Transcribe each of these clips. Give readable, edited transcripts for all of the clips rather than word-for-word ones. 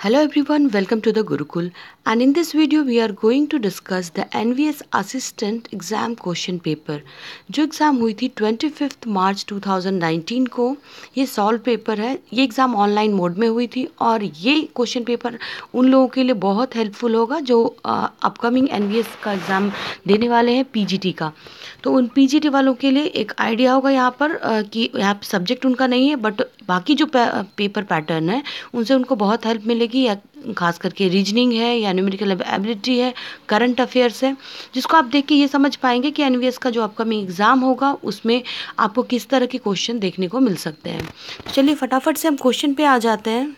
Hello everyone, welcome to the Gurukul, and in this video we are going to discuss the NVS Assistant Exam Question Paper जो exam हुई थी 25 मार्च 2019 को। ये solve paper है। ये exam online mode में हुई थी और ये क्वेश्चन पेपर उन लोगों के लिए बहुत हेल्पफुल होगा जो अपकमिंग NVS का एग्ज़ाम देने वाले हैं पीजीटी का। तो उन पीजीटी वालों के लिए एक आइडिया होगा यहाँ पर कि यहाँ पे सब्जेक्ट उनका नहीं है, बट बाकी जो पेपर पैटर्न है उनसे उनको बहुत हेल्प मिलेगी। या खास करके रीजनिंग है या न्यूमेरिकल एबिलिटी है, करंट अफेयर्स है, जिसको आप देख के ये समझ पाएंगे कि एनवीएस का जो अपकमिंग एग्ज़ाम होगा उसमें आपको किस तरह के क्वेश्चन देखने को मिल सकते हैं। तो चलिए फटाफट से हम क्वेश्चन पे आ जाते हैं।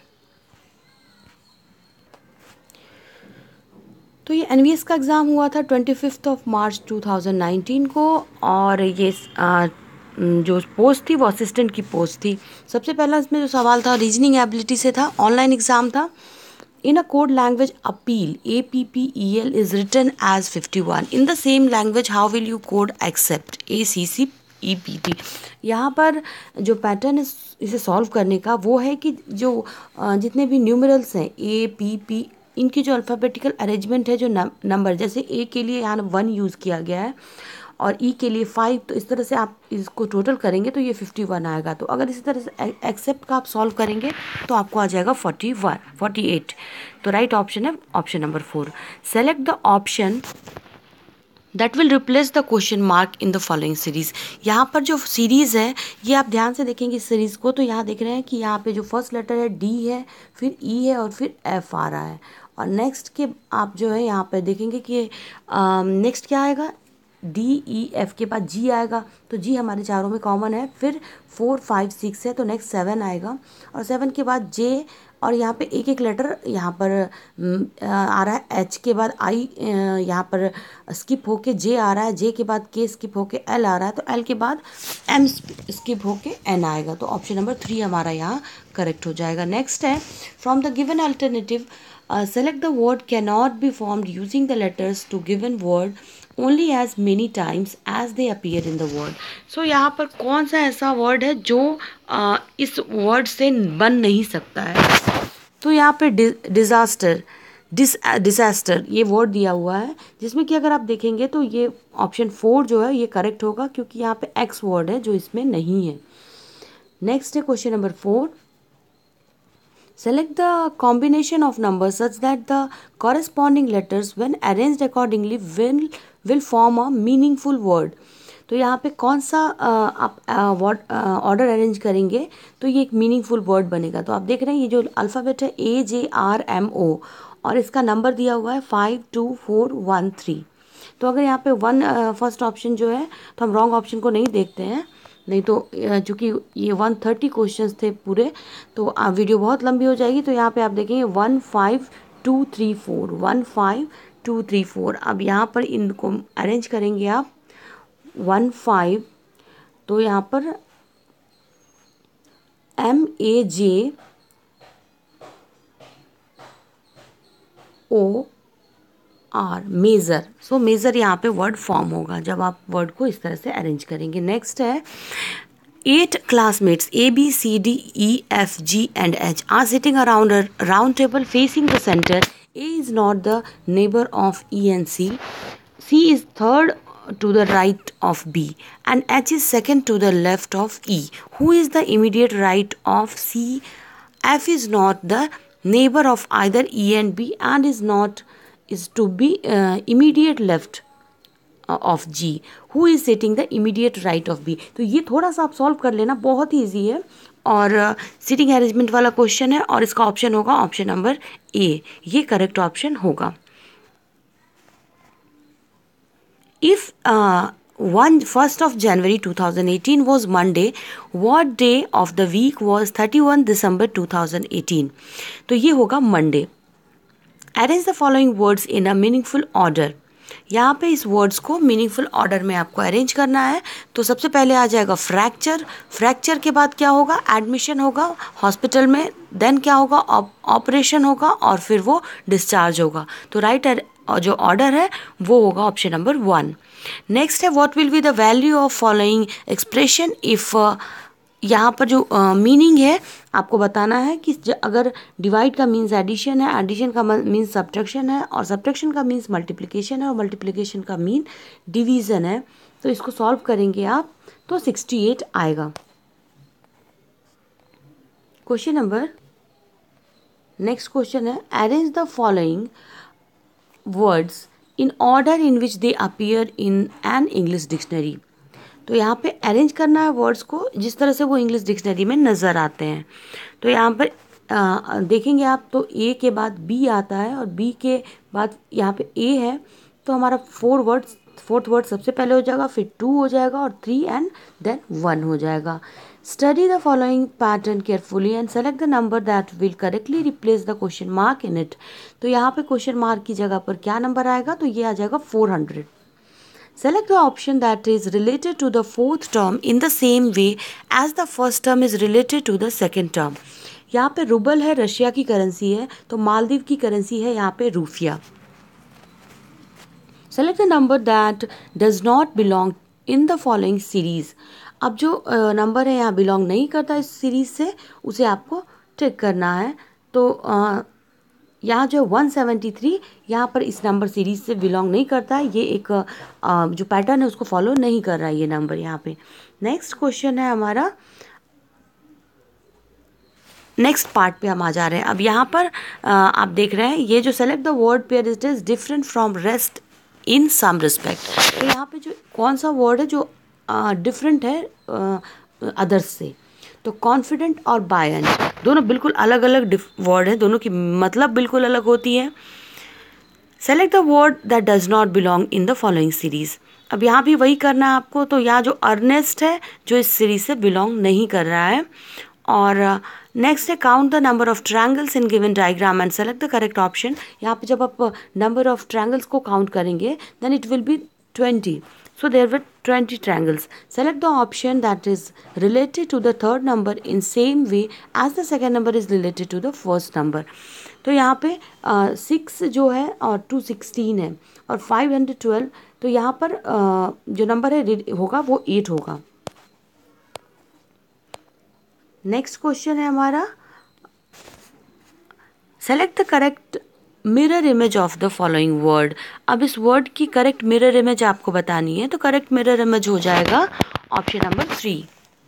तो ये एनवीएस का एग्ज़ाम हुआ था 25 मार्च 2019 को, और ये जो पोस्ट थी वो असिस्टेंट की पोस्ट थी। सबसे पहला इसमें जो सवाल था रीजनिंग एबिलिटी से था, ऑनलाइन एग्ज़ाम था। In a code language, appeal APPEL is written as 51. In the same language, how will you code accept ACCEPT? यहाँ पर जो पैटर्न है इसे सॉल्व करने का वो है कि जो जितने भी न्यूमरल्स हैं APP, इनकी जो अल्फ़ाबेटिकल अरेंजमेंट है, जो नंबर, जैसे ए के लिए यहाँ 1 यूज़ किया गया है और ई के लिए 5, तो इस तरह से आप इसको टोटल करेंगे तो ये 51 आएगा। तो अगर इसी तरह से एक्सेप्ट का आप सॉल्व करेंगे तो आपको आ जाएगा 48। तो राइट ऑप्शन है option number 4। Select the option that will replace the question mark in the following series. यहाँ पर जो सीरीज़ है ये आप ध्यान से देखेंगे इस सीरीज़ को, तो यहाँ देख रहे हैं कि यहाँ पे जो फर्स्ट लेटर है डी है, फिर ई है और फिर एफ आ रहा है। और नेक्स्ट के आप जो है यहाँ पे देखेंगे कि नेक्स्ट क्या आएगा, DEF के बाद जी आएगा, तो जी हमारे चारों में कॉमन है। फिर 4 5 6 है तो नेक्स्ट 7 आएगा, और 7 के बाद J, और यहाँ पे एक एक लेटर यहाँ पर आ रहा है। H के बाद I यहाँ पर स्किप होके J आ रहा है, J के बाद K स्किप होके L आ रहा है, तो L के बाद M स्किप होके N आएगा। तो ऑप्शन नंबर 3 हमारा यहाँ करेक्ट हो जाएगा। नेक्स्ट है from the given alternative select the word cannot be formed using the letters to given word only as many times as they appear in the word. So यहाँ पर कौन सा ऐसा वर्ड है जो इस वर्ड से बन नहीं सकता है? तो यहाँ पे डिजास्टर ये वर्ड दिया हुआ है, जिसमें कि अगर आप देखेंगे तो ये ऑप्शन 4 जो है ये करेक्ट होगा, क्योंकि यहाँ पे एक्स वर्ड है जो इसमें नहीं है। नेक्स्ट है question number 4। Select the combination of numbers such that the corresponding letters when arranged accordingly will form a meaningful word. तो यहाँ पे कौन सा आप ऑर्डर अरेंज करेंगे तो ये एक मीनिंगफुल वर्ड बनेगा। तो आप देख रहे हैं ये जो अल्फ़ाबेट है AJRMO और इसका नंबर दिया हुआ है 52413। तो अगर यहाँ पे 1 फर्स्ट ऑप्शन जो है तो हम रॉन्ग ऑप्शन को नहीं देखते हैं, नहीं तो चूँकि ये 130 क्वेश्चंस थे पूरे तो वीडियो बहुत लंबी हो जाएगी। तो यहाँ पे आप देखेंगे 15234 15234। अब यहाँ पर इनको अरेंज करेंगे आप 15, तो यहाँ पर MAJOR मेज़र। सो मेज़र यहाँ पे वर्ड फॉर्म होगा जब आप वर्ड को इस तरह से अरेंज करेंगे। नेक्स्ट है 8 classmates ABCDEFG and H are sitting around a round table facing the center. A is not the neighbor of E and C. C is third to the right of B and H is second to the left of E. Who is the immediate right of C? F is not the neighbor of either E and B and is to be immediate left of G. Who is sitting the immediate right of B? तो ये थोड़ा सा आप solve कर लेना, बहुत ही easy है और सिटिंग अरेंजमेंट वाला क्वेश्चन है, और इसका ऑप्शन होगा ऑप्शन नंबर A, ये करेक्ट ऑप्शन होगा। If 1st of January 2018 was Monday, what day of the week was 31 December 2018? तो ये होगा Monday. Arrange the following words in a meaningful order. यहाँ पे इस वर्ड्स को मीनिंगफुल ऑर्डर में आपको अरेंज करना है। तो सबसे पहले आ जाएगा फ्रैक्चर के बाद क्या होगा, एडमिशन होगा हॉस्पिटल में, देन क्या होगा, ऑपरेशन होगा, और फिर वो डिस्चार्ज होगा। तो राइट जो ऑर्डर है वो होगा ऑप्शन नंबर 1। नेक्स्ट है what will be the value of following expression if यहाँ पर जो मीनिंग है आपको बताना है कि अगर डिवाइड का मीन्स एडिशन है, एडिशन का मीन्स सब्ट्रैक्शन है, और सब्ट्रैक्शन का मीन्स मल्टीप्लिकेशन है, और मल्टीप्लिकेशन का मीन डिवीज़न है, तो इसको सॉल्व करेंगे आप तो 68 आएगा। क्वेश्चन नंबर नेक्स्ट क्वेश्चन है, arrange the following words in order in which they appear in an English dictionary. तो यहाँ पे अरेंज करना है वर्ड्स को जिस तरह से वो इंग्लिश डिक्शनरी में नज़र आते हैं। तो यहाँ पर देखेंगे आप तो ए के बाद बी आता है और बी के बाद यहाँ पे ए है, तो हमारा फोर्थ वर्ड सबसे पहले हो जाएगा, फिर 2 हो जाएगा और 3 एंड देन 1 हो जाएगा। Study the following pattern carefully and select the number that will correctly replace the question mark in it. तो यहाँ पे क्वेश्चन मार्क की जगह पर क्या नंबर आएगा, तो ये आ जाएगा 400। Select the option that is related to the fourth term in the same way as the first term is related to the second term। यहाँ पे रूबल है, रशिया की करेंसी है, तो मालदीव की करेंसी है यहाँ पे rufiyaa. Select the number that does not belong in the following series। अब जो नंबर है यहाँ बिलोंग नहीं करता इस सीरीज से, उसे आपको टिक करना है। तो यहाँ जो 173 यहाँ पर इस नंबर सीरीज से बिलोंग नहीं करता है, ये एक जो पैटर्न है उसको फॉलो नहीं कर रहा है ये नंबर यहाँ पे। नेक्स्ट क्वेश्चन है हमारा, नेक्स्ट पार्ट पे हम आ जा रहे हैं। अब यहाँ पर आप देख रहे हैं ये जो select the word pair it is different from rest in some respect. तो यहाँ पे जो कौन सा वर्ड है जो डिफरेंट है अदर्स से, तो कॉन्फिडेंट और बायन दोनों बिल्कुल अलग अलग वर्ड है, दोनों की मतलब बिल्कुल अलग होती है। Select the word that does not belong in the following series. अब यहाँ भी वही करना है आपको। तो यहाँ जो अर्नेस्ट है जो इस सीरीज से बिलोंग नहीं कर रहा है। और नेक्स्ट है count the number of triangles in given diagram and select the correct option. यहाँ पे जब आप नंबर ऑफ ट्रायंगल्स को काउंट करेंगे then it will be 20। So there were 20 triangles. Select the option that is related to the third number in same way as the second number is related to the first number. तो यहाँ पे 6 जो है और 216 है और 512, तो यहाँ पर जो नंबर है होगा वो 8 होगा। नेक्स्ट क्वेश्चन है हमारा, select the correct mirror image of the following word. अब इस वर्ड की करेक्ट मिरर इमेज आपको बतानी है, तो करेक्ट मिरर इमेज हो जाएगा option number 3।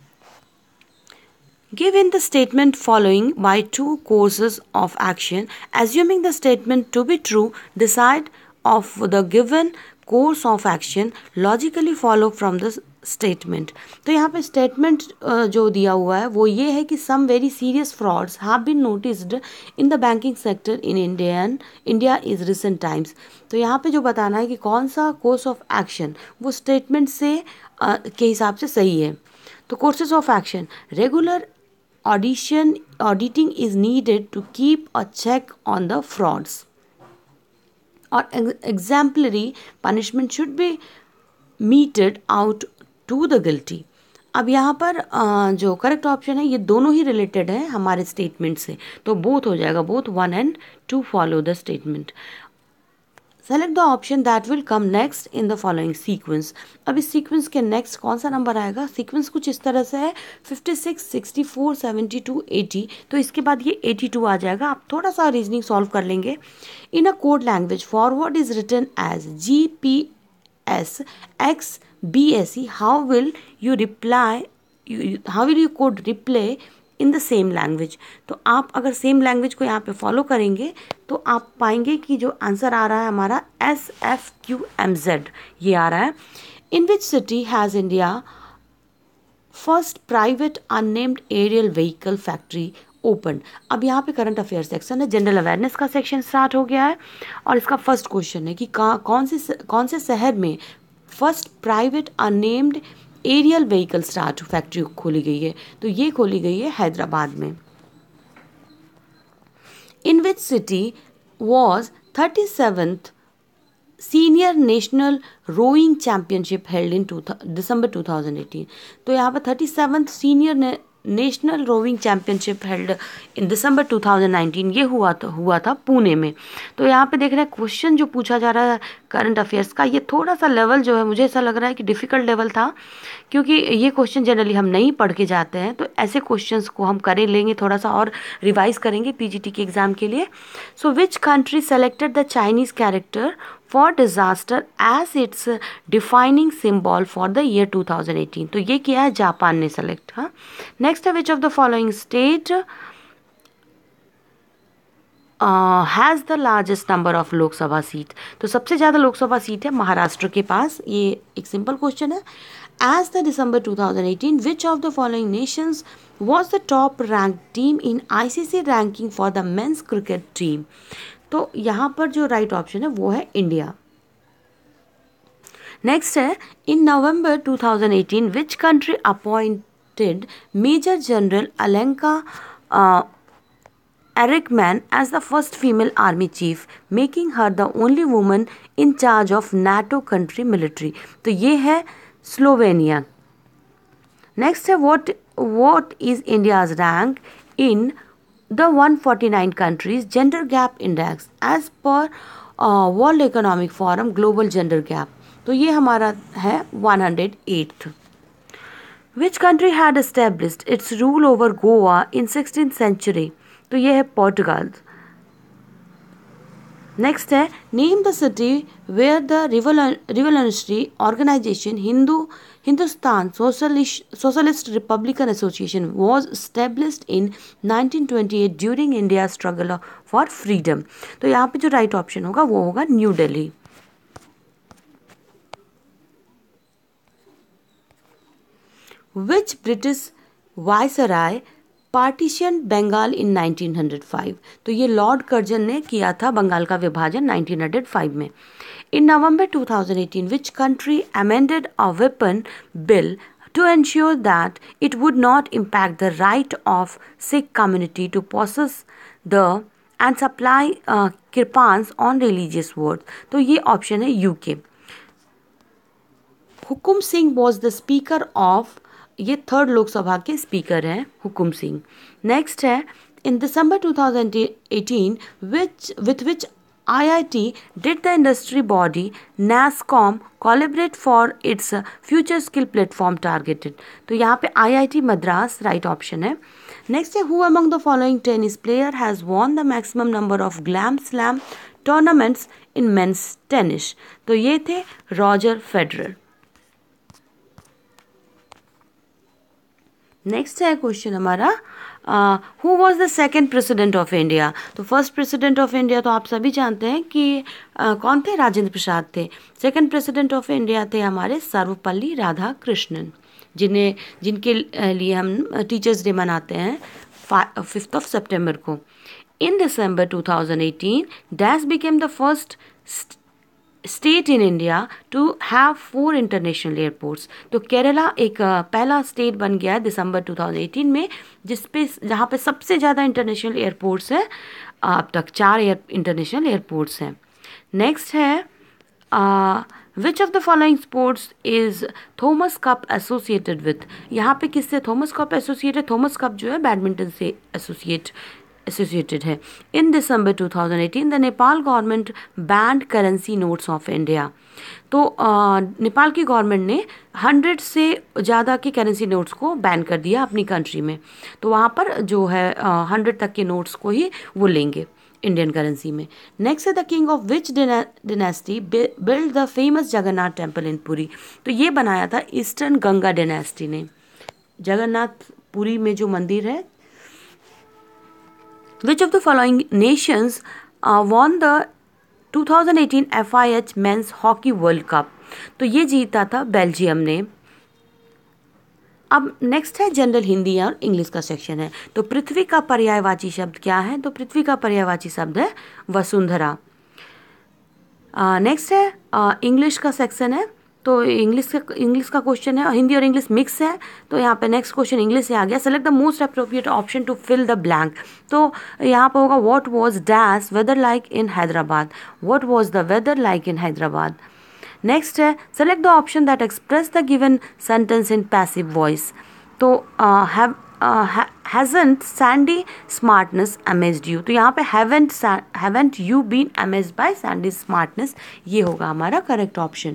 Give in the statement following by 2 courses of action, assuming the statement to be true, decide of the given course of action logically follow from the statement. तो यहाँ पे statement जो दिया हुआ है वो ये है कि some very serious frauds have been noticed in the banking sector in India is recent times. तो यहाँ पे जो बताना है कि कौन सा कोर्स ऑफ एक्शन वो स्टेटमेंट से के हिसाब से सही है। तो courses of action, regular auditing is needed to keep a check on the frauds, और exemplary punishment should be meted out to the guilty. अब यहाँ पर जो करेक्ट ऑप्शन है ये दोनों ही रिलेटेड है हमारे स्टेटमेंट से, तो बोथ हो जाएगा, both 1 and 2 follow the statement. Select the option that will come next in the following sequence. अब इस सीक्वेंस के नेक्स्ट कौन सा नंबर आएगा? सीक्वेंस कुछ इस तरह से है 56, 64, 72, 80, तो इसके बाद ये 82 आ जाएगा। आप थोड़ा सा रीजनिंग सॉल्व कर लेंगे। In a code language forward is written as GPS X BSE, how will you code replay in the same language? तो आप अगर सेम लैंग्वेज को यहाँ पे फॉलो करेंगे तो आप पाएंगे कि जो आंसर आ रहा है हमारा SFQMZ ये आ रहा है। In which city has India first private unmanned aerial vehicle factory open. अब यहाँ पे करंट अफेयर सेक्शन है, जनरल अवेयरनेस का सेक्शन स्टार्ट हो गया है और इसका फर्स्ट क्वेश्चन है कि कौन से शहर में first private unmanned aerial vehicle start factory खोली गई है? तो ये खोली गई है हैदराबाद में। In which city was 37th senior national rowing championship held in December 2018। तो यहाँ पर 37th senior national rowing championship held in December 2019, ये हुआ था पुणे में। तो यहाँ पे देख रहे हैं क्वेश्चन जो पूछा जा रहा है करंट अफेयर्स का, ये थोड़ा सा लेवल जो है मुझे ऐसा लग रहा है कि डिफ़िकल्ट लेवल था, क्योंकि ये क्वेश्चन जनरली हम नहीं पढ़ के जाते हैं। तो ऐसे क्वेश्चंस को हम करे लेंगे, थोड़ा सा और रिवाइज करेंगे पीजीटी के एग्ज़ाम के लिए। So which country selected the Chinese character for disaster as its defining symbol for the year 2018? तो ये किया है जापान ने सेलेक्ट। हाँ, नेक्स्ट है which of the following state has the largest number of Lok Sabha seat? तो सबसे ज़्यादा लोकसभा सीट है महाराष्ट्र के पास। ये एक सिंपल क्वेश्चन है। As the December 2018, which of the following nations was the top rank team in ICC ranking for the men's cricket team? तो यहाँ पर जो राइट ऑप्शन है वो है इंडिया। नेक्स्ट है in November 2018 which country appointed major general Alenka Erikman as the first female army chief, making her the only woman in charge of NATO country military? तो ये है स्लोवेनिया। नेक्स्ट है what is India's rank in the 149 countries gender gap index as per World Economic Forum global gender gap? तो ये हमारा है 108th। Which country had established its rule over Goa in 16th century? तो ये है Portugal. Next है name the city where the revolutionary organisation Hindustan Socialist Republican Association was established in 1928 during India struggle for freedom? तो यहाँ पे जो right option होगा वो होगा New Delhi. Which British viceroy partition Bengal in 1905? तो ये लॉर्ड कर्जन ने किया था बंगाल का विभाजन 1905 में। In November 2018 which country amended a weapon bill to ensure that it would not impact the right of Sikh community to possess the and supply kirpans on religious words? तो ये option है UK. Hukum Singh was the speaker of, ये third Lok Sabha के speaker हैं Hukum Singh. Next है in December 2018 with which IIT did the industry body NASSCOM collaborate for its future skill platform targeted? तो यहाँ पे IIT मद्रास राइट ऑप्शन है। नेक्स्ट है who among the following tennis player has won the maximum number of Grand Slam tournaments in men's tennis? तो ये थे Roger Federer. Next है question हमारा who was the second president of India? तो first president of India तो आप सभी जानते हैं कि कौन थे? राजेंद्र प्रसाद थे। सेकेंड प्रेसिडेंट ऑफ इंडिया थे हमारे सर्वपल्ली राधाकृष्णन, जिनके लिए हम टीचर्स डे मनाते हैं 5 सितंबर को। In December 2018 dash became the first state in India to have 4 international airports? तो केरला एक पहला स्टेट बन गया है दिसंबर 2018 में जहाँ पे सबसे ज़्यादा इंटरनेशनल एयरपोर्ट्स है। अब तक 4 इंटरनेशनल एयरपोर्ट्स हैं। नेक्स्ट है which of the following sports is Thomas cup associated with? यहाँ पे किससे Thomas cup associated? Thomas cup जो है बैडमिंटन से एसोसिएटेड है। In December 2018 the Nepal government banned currency notes of India. तो नेपाल की गवर्नमेंट ने 100 से ज़्यादा के करेंसी नोट्स को बैन कर दिया अपनी कंट्री में। तो वहाँ पर जो है 100 तक के नोट्स को ही वो लेंगे इंडियन करेंसी में। नेक्स्ट है the king of which dynasty build the famous Jagannath temple in Puri? तो ये बनाया था ईस्टर्न गंगा डिनेस्टी ने। जगन्नाथ पुरी में जो मंदिर है। Which of the following nations won the 2018 FIH Men's Hockey World Cup? तो ये जीता था बेल्जियम ने। अब नेक्स्ट है जनरल हिंदी और इंग्लिश का सेक्शन है। तो पृथ्वी का पर्यायवाची शब्द क्या है? तो पृथ्वी का पर्यायवाची शब्द है वसुंधरा। नेक्स्ट है इंग्लिश का सेक्शन है। तो इंग्लिश का क्वेश्चन है, हिंदी और इंग्लिश मिक्स है। तो यहाँ पे नेक्स्ट क्वेश्चन इंग्लिश से आ गया। Select the most appropriate option to fill the blank. तो यहाँ पे होगा what was dash weather like in Hyderabad? What was the weather like in Hyderabad? Next है select the option that express the given sentence in passive voice. तो hasn't Sandy smartness amazed you? तो यहाँ पे haven't you been amazed by Sandy's smartness, ये होगा हमारा correct option.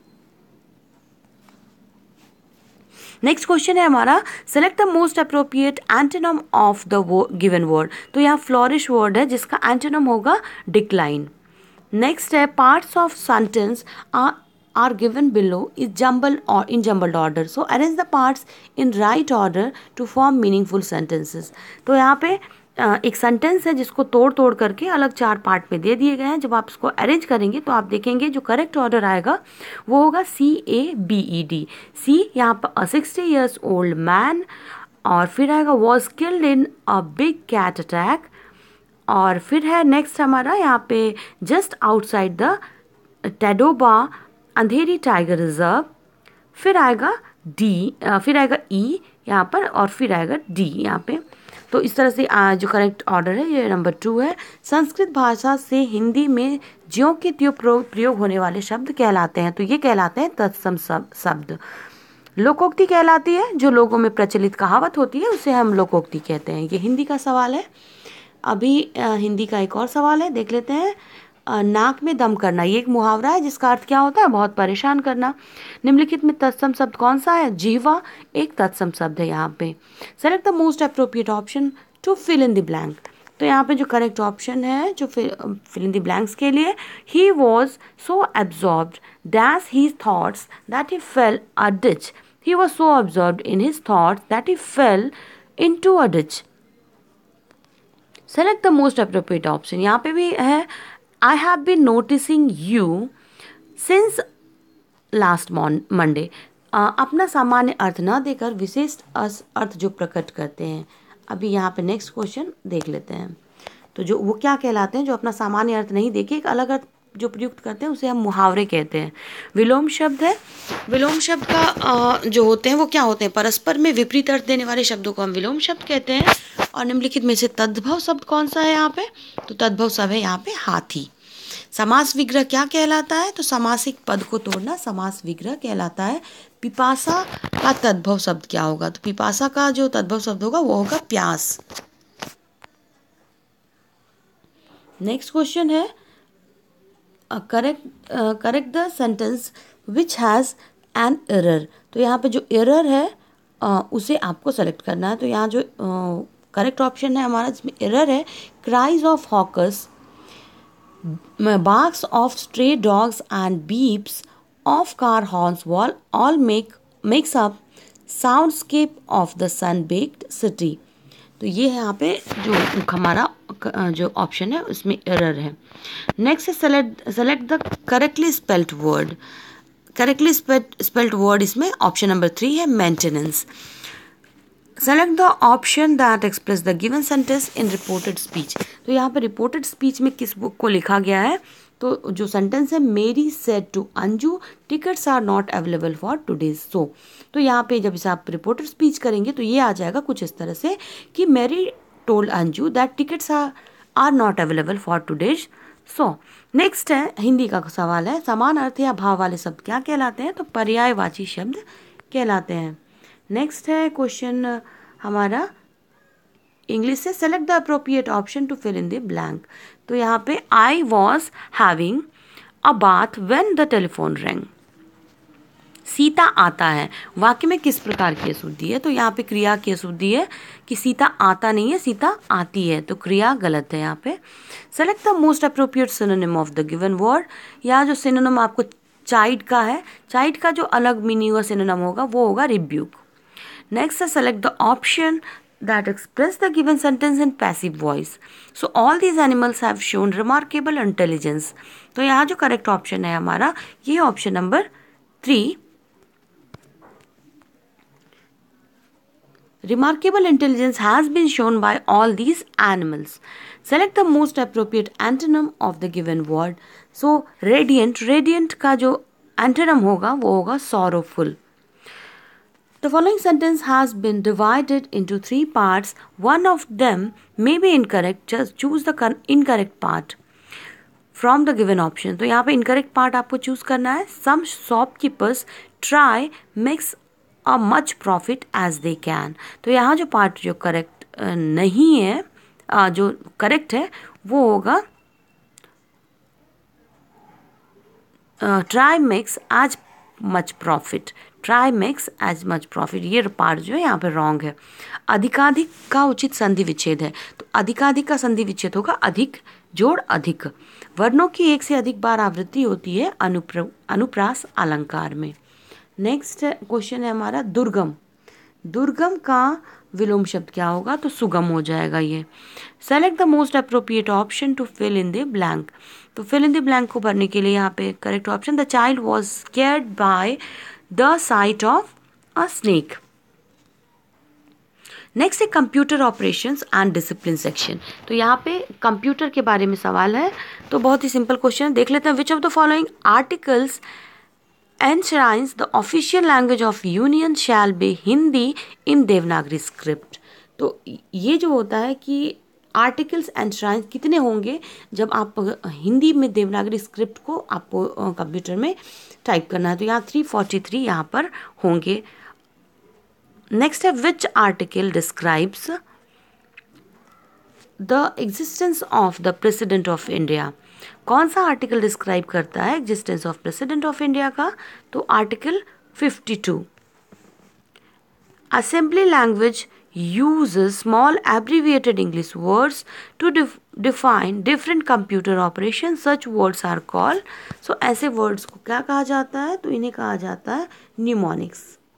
Next question है हमारा, select the most appropriate antonym of the given word. तो यहाँ फ्लोरिश वर्ड है जिसका एंटोनिम होगा डिक्लाइन। नेक्स्ट है, parts of sentence are given below is jumbled or in jumbled order, so arrange the parts in right order to form meaningful sentences। तो यहाँ पे एक सेंटेंस है जिसको तोड़ तोड़ करके अलग 4 पार्ट में दे दिए गए हैं। जब आप इसको अरेंज करेंगे तो आप देखेंगे जो करेक्ट ऑर्डर आएगा वो होगा CABED। सी यहाँ पर 60 years old man, और फिर आएगा was killed in a big cat attack, और फिर है नेक्स्ट हमारा यहाँ पे just outside the Tadoba Andhari tiger reserve, फिर आएगा डी, फिर आएगा ई यहाँ पर, और फिर आएगा डी यहाँ पे। तो इस तरह से जो करेक्ट ऑर्डर है ये नंबर 2 है। संस्कृत भाषा से हिंदी में ज्यों के त्यों प्रयोग होने वाले शब्द कहलाते हैं, तो ये कहलाते हैं तत्सम शब्द। लोकोक्ति कहलाती है, जो लोगों में प्रचलित कहावत होती है उसे हम लोकोक्ति कहते हैं। ये हिंदी का सवाल है। अभी हिंदी का एक और सवाल है, देख लेते हैं। नाक में दम करना, ये एक मुहावरा है जिसका अर्थ क्या होता है, बहुत परेशान करना। निम्नलिखित में तत्सम शब्द कौन सा है, जीवा एक तत्सम शब्द है यहाँ पे। Select the most appropriate option to fill in the blank. तो यहाँ पे जो करेक्ट ऑप्शन है जो फिल इन द ब्लैंक्स के लिए, he was so absorbed dash his thoughts that he fell a ditch. He was so absorbed in his thoughts that he fell into a ditch. Select the most appropriate option, यहाँ पे भी है, I have been noticing you since last Monday। अपना सामान्य अर्थ न देकर विशेष अर्थ जो प्रकट करते हैं। अभी यहाँ पे नेक्स्ट क्वेश्चन देख लेते हैं। तो जो वो क्या कहलाते हैं, जो अपना सामान्य अर्थ नहीं देके एक अलग अर्थ जो प्रयुक्त करते हैं उसे हम मुहावरे कहते हैं। विलोम शब्द है, विलोम शब्द का जो होते हैं वो क्या होते हैं, परस्पर में विपरीत अर्थ देने वाले शब्दों को हम विलोम शब्द कहते हैं। और निम्नलिखित में से तद्भव शब्द कौन सा है यहाँ पे, तो तद्भव शब्द है यहाँ पे हाथी। समास विग्रह क्या कहलाता है, तो समासिक पद को तोड़ना समास विग्रह कहलाता है। पिपासा का तद्भव शब्द क्या होगा, तो पिपासा का जो तद्भव शब्द होगा वो होगा प्यास। नेक्स्ट क्वेश्चन है, correct the sentence which has an error. तो यहाँ पे जो एरर है उसे आपको सेलेक्ट करना है। तो यहाँ जो करेक्ट ऑप्शन है हमारा जिसमें एरर है, cries of hawkers, barks of stray dogs and beeps of car horns all makes up soundscape of the sun-baked city। तो ये है यहाँ पे जो हमारा जो ऑप्शन है उसमें एरर है। नेक्स्ट है select the correctly spelled word. Correctly spelled word इसमें ऑप्शन नंबर 3 है maintenance. Select the option that express the given sentence in reported speech. तो यहाँ पे रिपोर्टेड स्पीच में किस बुक को लिखा गया है, तो जो सेंटेंस है, Mary said to Anju tickets are not available for today's show. तो यहाँ पे जब इसे आप रिपोर्टेड स्पीच करेंगे तो ये आ जाएगा कुछ इस तरह से कि Mary told Anju that tickets are not available for today's show. Next है हिंदी का सवाल है, समान अर्थ या भाव वाले शब्द क्या कहलाते हैं, तो पर्यायवाची शब्द कहलाते हैं। नेक्स्ट है क्वेश्चन हमारा इंग्लिश से, select the appropriate option to fill in the blank. तो यहाँ पे I was having a bath when the telephone rang. Sita आता है, वाक्य में किस प्रकार की अशुद्धि है, तो यहाँ पे क्रिया की अशुद्धि है कि सीता आता नहीं है, सीता आती है, तो क्रिया गलत है यहाँ पे। Select the most appropriate synonym of the given word. यहाँ जो सिनोनिम आपको चाइड का है, चाइड का जो अलग मीनिंग हुआ सिनोनिम होगा वो होगा rebuke. Next is select the option that express the given sentence in passive voice. So all these animals have shown remarkable intelligence. तो यहाँ जो करेक्ट ऑप्शन है हमारा ये option number 3, remarkable intelligence has been shown by all these animals. Select the most appropriate antonym of the given word. So radiant, radiant का जो antonym होगा वो होगा sorrowful. The following sentence has been divided into 3 parts. One of them may be incorrect. Just choose the incorrect part from the given option. तो यहाँ पे incorrect part आपको choose करना है. Some shopkeepers try mix a much profit as they can. तो यहाँ जो part जो करेक्ट नहीं है, जो करेक्ट है वो होगा try makes as much profit, try makes as much profit, ये पार्ट जो है यहाँ पे रॉन्ग है। अधिकाधिक का उचित संधि विच्छेद है, तो अधिकाधिक का संधि विच्छेद होगा अधिक जोड़ अधिक। वर्णों की एक से अधिक बार आवृत्ति होती है अनुप्रास अलंकार में। नेक्स्ट क्वेश्चन है हमारा दुर्गम। दुर्गम का विलोम शब्द क्या होगा, तो सुगम हो जाएगा ये। Select the most appropriate option to fill in the blank. तो फिल इन द ब्लैंक को भरने के लिए यहाँ पे correct option, the child was scared by the sight of a snake. Next है computer operations and discipline section. तो यहाँ पे कंप्यूटर के बारे में सवाल है, तो बहुत ही सिंपल क्वेश्चन है, देख लेते हैं। Which of the following articles enshrines the official language of union shall be Hindi in Devanagari script. तो ये जो होता है कि आर्टिकल्स एंश्राइंस कितने होंगे जब आप हिंदी में देवनागरी स्क्रिप्ट को आपको कंप्यूटर में टाइप करना है, तो यहाँ 343 यहाँ पर होंगे। नेक्स्ट है which article describes the existence of the president of India. कौन सा आर्टिकल डिस्क्राइब करता है existence of president of India का, तो article 52। Assembly language uses small abbreviated English words to define different computer operations. Such words are called, so ऐसे words को क्या कहा जाता है, तो इन्हें कहा जाता है mnemonics।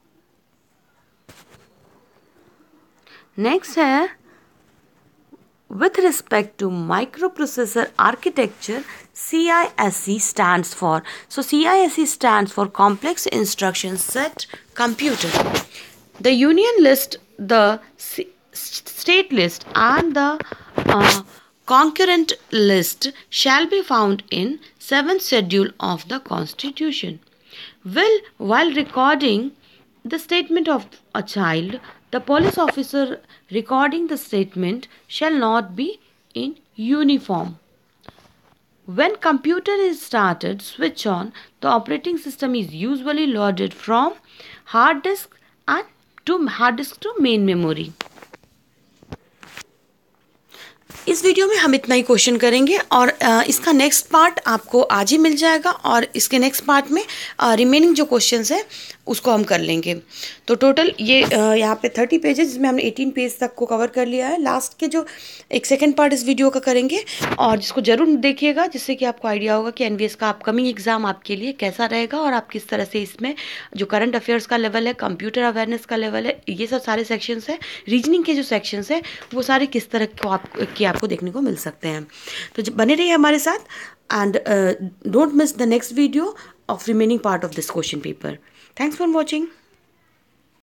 नेक्स्ट है with respect to microprocessor architecture, CISC stands for, so CISC stands for complex instruction set computer. The union list, the state list and the concurrent list shall be found in 7th schedule of the constitution. While recording the statement of a child, the police officer recording the statement shall not be in uniform. When computer is started, switch on, the operating system is usually loaded from hard disk to main memory. इस video में हम इतना ही question करेंगे और इसका next part आपको आज ही मिल जाएगा और इसके नेक्स्ट पार्ट में रिमेनिंग जो क्वेश्चंस हैं उसको हम कर लेंगे। तो टोटल ये यहाँ पे 30 पेजेस जिसमें हमने 18 पेज तक को कवर कर लिया है। लास्ट के जो एक सेकंड पार्ट इस वीडियो का करेंगे और जिसको ज़रूर देखिएगा, जिससे कि आपको आइडिया होगा कि एनवीएस का अपकमिंग एग्जाम आपके लिए कैसा रहेगा और आप किस तरह से इसमें जो करंट अफेयर्स का लेवल है, कंप्यूटर अवेयरनेस का लेवल है, ये सब सारे सेक्शंस हैं, रीजनिंग के जो सेक्शंस हैं वो सारे किस तरह को आपको देखने को मिल सकते हैं। तो बने रहिए हमारे साथ and don't miss the next video of remaining part of this question paper. Thanks for watching.